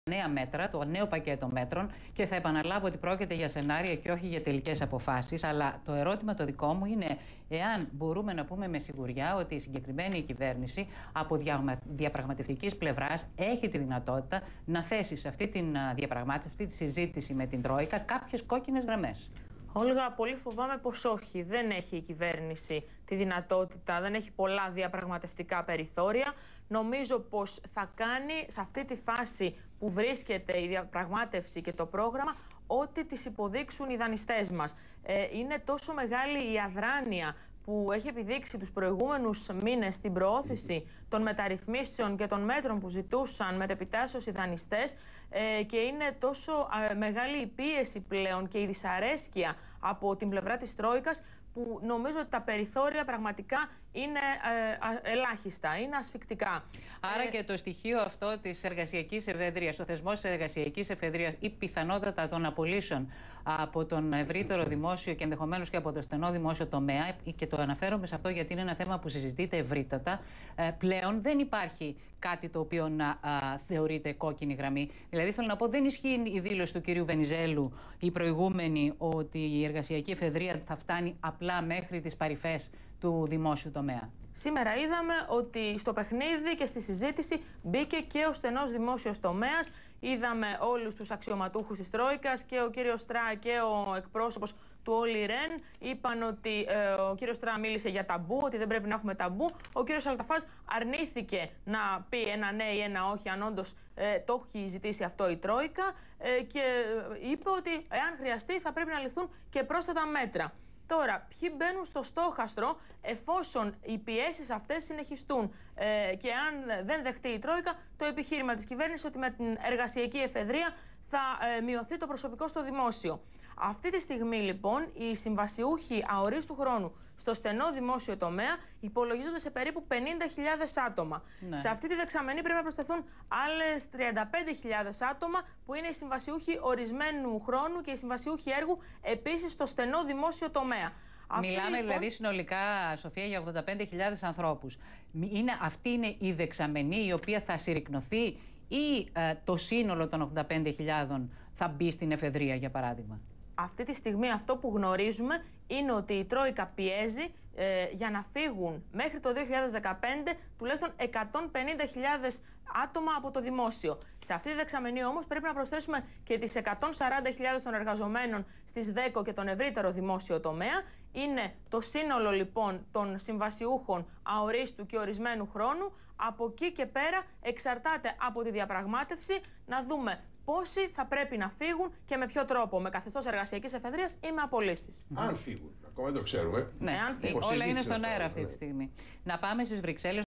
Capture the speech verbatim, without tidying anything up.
νέα μέτρα, το νέο πακέτο μέτρων, και θα επαναλάβω ότι πρόκειται για σενάρια και όχι για τελικές αποφάσεις. Αλλά το ερώτημα το δικό μου είναι εάν μπορούμε να πούμε με σιγουριά ότι η συγκεκριμένη κυβέρνηση από διαπραγματευτικής πλευράς έχει τη δυνατότητα να θέσει σε αυτή τη διαπραγμάτευση, αυτή τη συζήτηση με την Τρόικα, κάποιες κόκκινες γραμμές. Όλγα, πολύ φοβάμαι πως όχι. Δεν έχει η κυβέρνηση τη δυνατότητα, δεν έχει πολλά διαπραγματευτικά περιθώρια. Νομίζω πως θα κάνει σε αυτή τη φάση που βρίσκεται η διαπραγμάτευση και το πρόγραμμα ό,τι τις υποδείξουν οι δανειστές μας. Ε, είναι τόσο μεγάλη η αδράνεια που έχει επιδείξει τους προηγούμενους μήνες στην προώθηση των μεταρρυθμίσεων και των μέτρων που ζητούσαν μετεπιτάσσεως οι δανειστές, ε, και είναι τόσο ε, μεγάλη η πίεση πλέον και η δυσαρέσκεια από την πλευρά της Τρόικας, που νομίζω ότι τα περιθώρια πραγματικά είναι ε, ελάχιστα, είναι ασφικτικά. Άρα ε, και το στοιχείο αυτό της εργασιακής εφεδρείας, ο θεσμός της εργασιακής εφεδρείας, η πιθανότητα των απολύσεων από τον ευρύτερο δημόσιο και ενδεχομένως και από το στενό δημόσιο τομέα, και το αναφέρομαι σε αυτό γιατί είναι ένα θέμα που συζητείται ευρύτατα, ε, πλέον δεν υπάρχει κάτι το οποίο να α, θεωρείται κόκκινη γραμμή. Δηλαδή, θέλω να πω, δεν ισχύει η δήλωση του κυρίου Βενιζέλου, η προηγούμενη, ότι η εργασιακή εφεδρεία θα φτάνει απλά μέχρι τις παρυφές του δημόσιου τομέα. Σήμερα είδαμε ότι στο παιχνίδι και στη συζήτηση μπήκε και ο στενός δημόσιος τομέας. Είδαμε όλους τους αξιωματούχους της Τρόικας, και ο κύριος Στρά και ο εκπρόσωπος του Όλι Ρεν είπαν ότι ε, ο κύριος Στρά μίλησε για ταμπού, ότι δεν πρέπει να έχουμε ταμπού. Ο κύριος Αλταφάς αρνήθηκε να πει ένα ναι ή ένα όχι, αν όντως ε, το έχει ζητήσει αυτό η Τρόικα, ε, και είπε ότι εάν χρειαστεί θα πρέπει να ληφθούν και πρόσθετα μέτρα. Τώρα, ποιοι μπαίνουν στο στόχαστρο εφόσον οι πιέσεις αυτές συνεχιστούν, ε, και αν δεν δεχτεί η Τρόικα το επιχείρημα της κυβέρνησης ότι με την εργασιακή εφεδρεία θα ε, μειωθεί το προσωπικό στο δημόσιο. Αυτή τη στιγμή, λοιπόν, οι συμβασιούχοι αορίστου χρόνου στο στενό δημόσιο τομέα υπολογίζονται σε περίπου πενήντα χιλιάδες άτομα. Ναι. Σε αυτή τη δεξαμενή πρέπει να προσθεθούν άλλες τριάντα πέντε χιλιάδες άτομα που είναι οι συμβασιούχοι ορισμένου χρόνου και οι συμβασιούχοι έργου επίσης στο στενό δημόσιο τομέα. Μιλάμε αυτή, λοιπόν, δηλαδή συνολικά, Σοφία, για ογδόντα πέντε χιλιάδες ανθρώπους. Είναι, αυτή είναι η δεξαμενή η οποία θα συρρικνωθεί, ή ε, το σύνολο των ογδόντα πέντε χιλιάδων θα μπει στην εφεδρεία, για παράδειγμα? Αυτή τη στιγμή αυτό που γνωρίζουμε είναι ότι η Τρόικα πιέζει ε, για να φύγουν μέχρι το δύο χιλιάδες δεκαπέντε τουλάχιστον εκατόν πενήντα χιλιάδες άτομα από το δημόσιο. Σε αυτή τη δεξαμενή όμως πρέπει να προσθέσουμε και τις εκατόν σαράντα χιλιάδες των εργαζομένων στις ΔΕΚΟ και τον ευρύτερο δημόσιο τομέα. Είναι το σύνολο, λοιπόν, των συμβασιούχων αορίστου και ορισμένου χρόνου. Από εκεί και πέρα εξαρτάται από τη διαπραγμάτευση να δούμε πόσοι θα πρέπει να φύγουν και με ποιο τρόπο, με καθεστώς εργασιακής εφεδρείας ή με απολύσεις. Αν φύγουν, ακόμα δεν το ξέρουμε. Ναι, αν φύγουν. Όλα είναι στον αέρα αυτή τη στιγμή. Να πάμε στις Βρυξέλλες.